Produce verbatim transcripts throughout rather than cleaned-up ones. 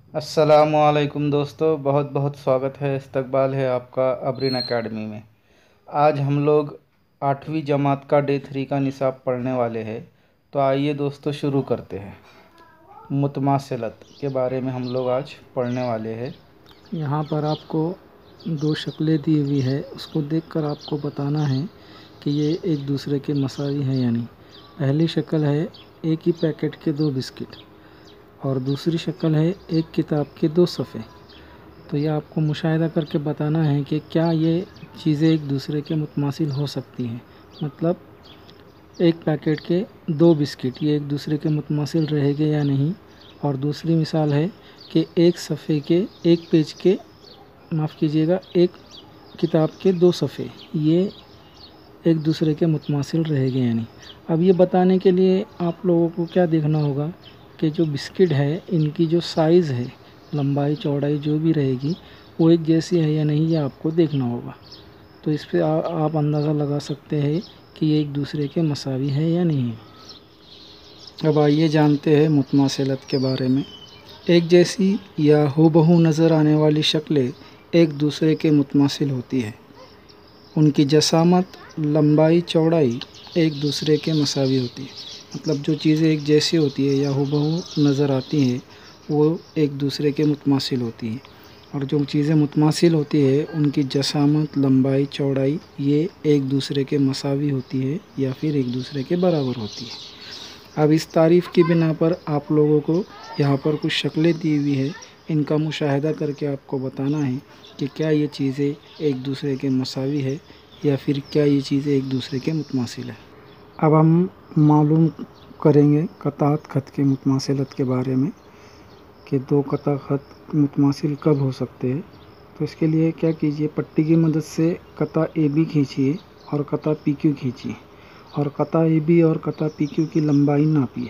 अस्सलामुअलैकुम दोस्तों, बहुत बहुत स्वागत है, इस्तकबाल है आपका अबरीन एकेडमी में। आज हम लोग आठवीं जमात का डे थ्री का निसाब पढ़ने वाले हैं। तो आइए दोस्तों शुरू करते हैं। मुतमासिलत के बारे में हम लोग आज पढ़ने वाले हैं। यहाँ पर आपको दो शक्लें दी हुई है, उसको देखकर आपको बताना है कि ये एक दूसरे के मसावी हैं या नहीं। पहली शक्ल है एक ही पैकेट के दो बिस्किट और दूसरी शक्ल है एक किताब के दो सफ़े। तो ये आपको मुशाहिदा करके बताना है कि क्या ये चीज़ें एक दूसरे के मुतमासिल हो सकती हैं। मतलब एक पैकेट के दो बिस्किट ये एक दूसरे के मुतमासिल रहेंगे या नहीं। और दूसरी मिसाल है कि एक सफ़े के एक पेज के माफ़ कीजिएगा एक किताब के दो सफ़े ये एक दूसरे के मुतमासिल रहेंगे या नहीं। अब ये बताने के लिए आप लोगों को क्या देखना होगा कि जो बिस्किट है इनकी जो साइज़ है, लंबाई चौड़ाई जो भी रहेगी वो एक जैसी है या नहीं, ये आपको देखना होगा। तो इस पे आ, आप अंदाज़ा लगा सकते हैं कि ये एक दूसरे के मसावी है या नहीं है। अब आइए जानते हैं मुतमासिलत के बारे में। एक जैसी या हूबहू नज़र आने वाली शक्लें एक दूसरे के मुतमासिल होती है। उनकी जसामत, लंबाई, चौड़ाई एक दूसरे के मसावी होती है। मतलब जो चीज़ें एक जैसी होती है या हूबहू नज़र आती हैं वो एक दूसरे के मुतमासिल होती हैं। और जो चीज़ें मुतमासिल होती है उनकी जसामत, लंबाई, चौड़ाई ये एक दूसरे के मसावी होती है या फिर एक दूसरे के बराबर होती है। अब इस तारीफ़ की बिना पर आप लोगों को यहाँ पर कुछ शक्लें दी हुई है, इनका मुशाहिदा करके आपको बताना है कि क्या ये चीज़ें एक दूसरे के मसावी है या फिर क्या ये चीज़ें एक दूसरे के मुतमासिल है। अब हम मालूम करेंगे कतात ख़त के मुतमासिलत के बारे में कि दो कता ख़त मुतमासिल कब हो सकते हैं। तो इसके लिए क्या कीजिए, पट्टी की मदद से कता ए बी खींचिए और कता पी क्यू खींचिए और कता ए बी और कता पी क्यू की लंबाई नापिए।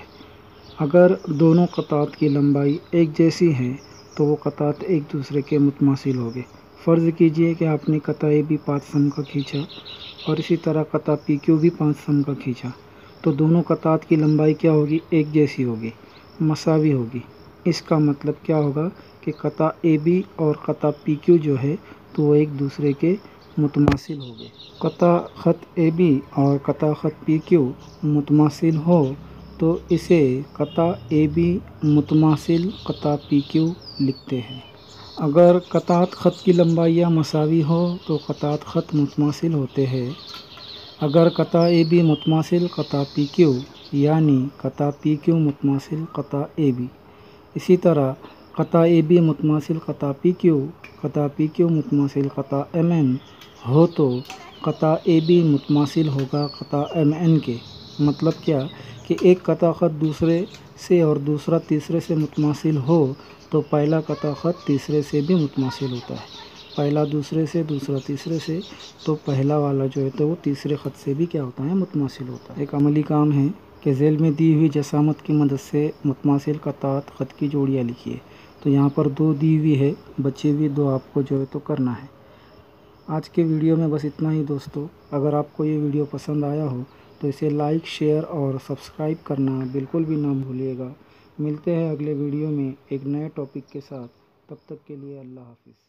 अगर दोनों कतात की लंबाई एक जैसी है तो वो कतात एक दूसरे के मुतमासिल होंगे। फ़र्ज़ कीजिए कि आपने कता ए बी पाँच सम का खींचा और इसी तरह कता पी क्यू भी पाँच सम का खींचा, तो दोनों कतात की लंबाई क्या होगी, एक जैसी होगी, मसावी होगी। इसका मतलब क्या होगा कि कता ए बी और कता पी क्यू जो है तो वो एक दूसरे के मुतमासिल होंगे। कता ख़त ए बी और कता ख़त पी क्यू मुतमासिल हो तो इसे कता ए बी मुतमासिल कता पी क्यू लिखते हैं। अगर कतात ख़त की लंबाइयाँ मसावी हो तो कतात ख़त मुतमासिल होते हैं। अगर कता ए बी मुतमासिल कता पी क्यू यानी कता पी क्यू मुतमासिल कता ए बी। इसी तरह कता ए बी मुतमासिल कता पी क्यू, कता पी क्यू मुतमासिल कता एम एन हो तो कता ए बी मुतमासिल होगा कता एम एन के। मतलब क्या कि एक कता ख़त दूसरे से और दूसरा तीसरे से मुतमासिल हो तो पहला कता ख़त तीसरे से भी मुतमासिल होता है। पहला दूसरे से, दूसरा तीसरे से, तो पहला वाला जो है तो वो तीसरे ख़त से भी क्या होता है, मुतमासिल होता है। एक अमली काम है कि झेल में दी हुई जसामत की मदद से मुतमासिल कतात ख़त की जोड़ियाँ लिखिए। तो यहाँ पर दो दी हुई है, बची हुई दो आपको जो है तो करना है। आज के वीडियो में बस इतना ही दोस्तों। अगर आपको ये वीडियो पसंद आया हो तो इसे लाइक, शेयर और सब्सक्राइब करना बिल्कुल भी ना भूलिएगा। मिलते हैं अगले वीडियो में एक नए टॉपिक के साथ। तब तक के लिए अल्लाह हाफ़िज़।